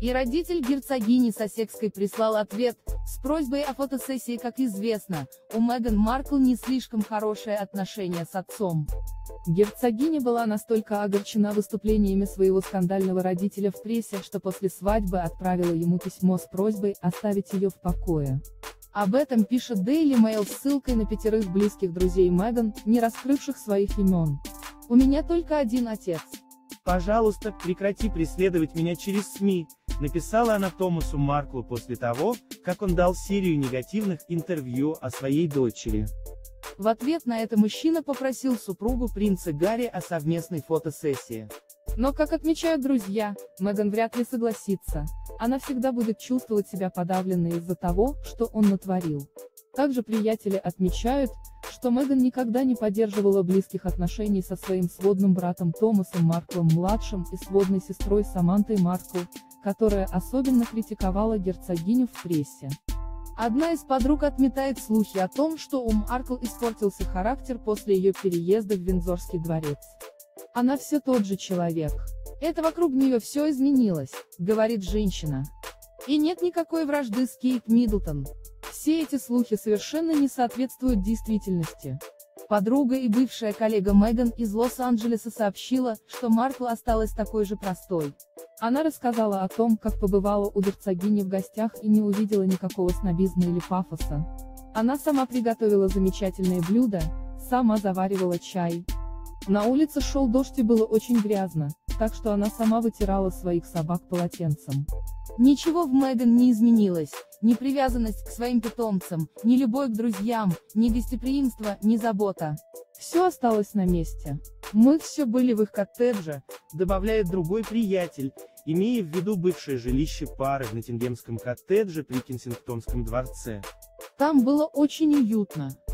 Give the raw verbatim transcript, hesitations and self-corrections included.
И родитель герцогини Сассекской прислал ответ, с просьбой о фотосессии. Как известно, у Меган Маркл не слишком хорошие отношения с отцом. Герцогиня была настолько огорчена выступлениями своего скандального родителя в прессе, что после свадьбы отправила ему письмо с просьбой оставить ее в покое. Об этом пишет Daily Mail с ссылкой на пятерых близких друзей Меган, не раскрывших своих имен. «У меня только один отец. Пожалуйста, прекрати преследовать меня через СМИ», написала она Томасу Марклу после того, как он дал серию негативных интервью о своей дочери. В ответ на это мужчина попросил супругу принца Гарри о совместной фотосессии. Но, как отмечают друзья, Меган вряд ли согласится. Она всегда будет чувствовать себя подавленной из-за того, что он натворил. Также приятели отмечают, что Меган никогда не поддерживала близких отношений со своим сводным братом Томасом Марклом-младшим и сводной сестрой Самантой Маркл, которая особенно критиковала герцогиню в прессе. Одна из подруг отметает слухи о том, что у Маркл испортился характер после ее переезда в Виндзорский дворец. Она все тот же человек. Это вокруг нее все изменилось, говорит женщина. И нет никакой вражды с Кейт Миддлтон. Все эти слухи совершенно не соответствуют действительности. Подруга и бывшая коллега Меган из Лос-Анджелеса сообщила, что Маркл осталась такой же простой. Она рассказала о том, как побывала у герцогини в гостях и не увидела никакого снобизма или пафоса. Она сама приготовила замечательные блюда, сама заваривала чай. На улице шел дождь и было очень грязно, так что она сама вытирала своих собак полотенцем. Ничего в Меган не изменилось, ни привязанность к своим питомцам, ни любовь к друзьям, ни гостеприимство, ни забота. Все осталось на месте. Мы все были в их коттедже, добавляет другой приятель, имея в виду бывшее жилище пары в Ноттингемском коттедже при Кенсингтонском дворце. Там было очень уютно.